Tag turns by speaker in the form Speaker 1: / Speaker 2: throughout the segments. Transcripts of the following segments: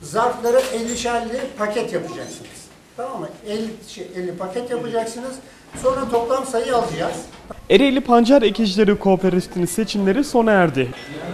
Speaker 1: zarfları 50'şerli paket yapacaksınız. Tamam mı? 50 paket yapacaksınız. Sonra toplam sayı alacağız.
Speaker 2: Ereğli Pancar Ekicileri Kooperatifinin seçimleri sona erdi.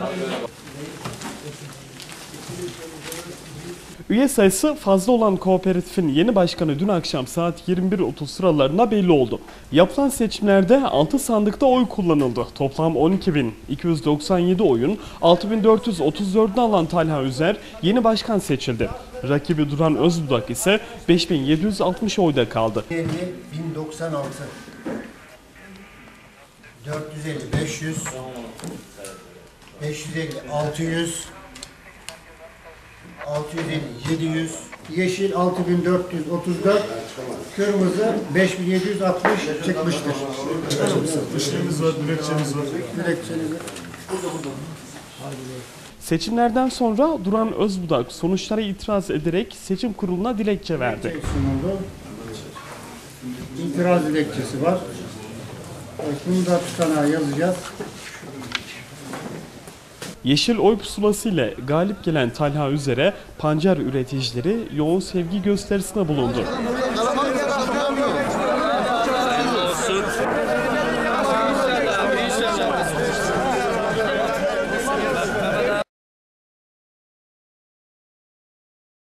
Speaker 2: Üye sayısı fazla olan kooperatifin yeni başkanı dün akşam saat 21.30 sıralarında belli oldu. Yapılan seçimlerde 6 sandıkta oy kullanıldı. Toplam 12.297 oyun 6.434'ünü alan Talha Üzer yeni başkan seçildi. Rakibi Duran Özbudak ise 5.760 oyda kaldı.
Speaker 1: 50, 1096, 450, 500, 550, 600, 650, 700, yeşil 6434, kırmızı 5760 çıkmıştır.
Speaker 3: İşlemimiz var, dilekçemiz var.
Speaker 1: Dilekçenizi.
Speaker 2: Seçimlerden sonra Duran Özbudak sonuçlara itiraz ederek seçim kuruluna dilekçe verdi.
Speaker 1: Sunuldu. İtiraz dilekçesi var. Bunu da tutanağa yazacağız.
Speaker 2: Yeşil oy pusulası ile galip gelen Talha Üzer'e pancar üreticileri yoğun sevgi gösterisinde bulundu.